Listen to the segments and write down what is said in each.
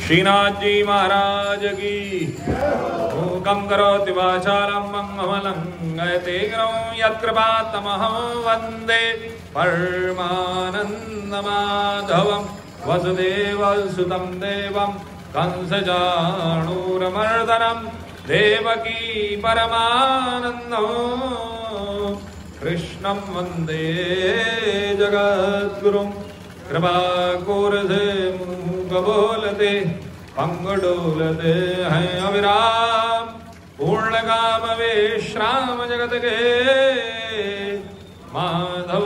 श्रीनाथ जी महाराज की। मूकं करोति वाचालं मंगलं गयते गिरं यत्कृपात्तमहं वन्दे परमानन्दमाधवं वसुदेवसुतं देवं कंसचाणूरमर्दनं देवकी परमानन्दं कृष्णं वन्दे जगद्गुरुं। कृपाकोरसे मूक बोलते पंगडोलते हैं अविराम पूर्णकाम विश्राम जगत के माधव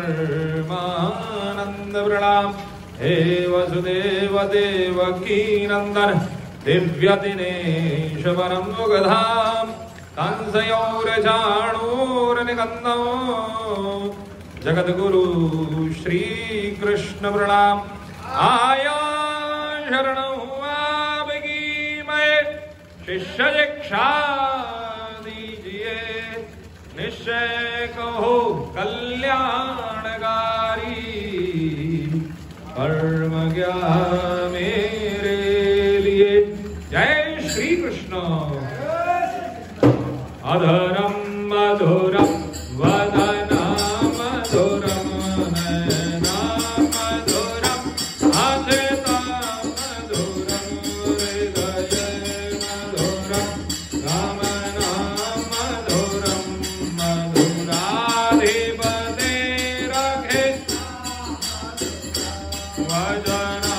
परमानंद प्रणाम। हे वसुदेव देवकी नंदन दिव्य दिनेश परम सुखधाम कंसयोरचाणूर निकंदो जगद्गुरु श्री कृष्ण प्रणाम। आया शरण हुआ बगी मैं शिष्य दीक्षा दीजिए निश्चय कहो कल्याणकारी कर्म ज्ञान मेरे लिए। जय श्री कृष्ण। अधरम मधुरम वदना मधुरम नयना मधुरम हृदय मधुरम राम नाम मधुरम मधुराधिपते रखे वदना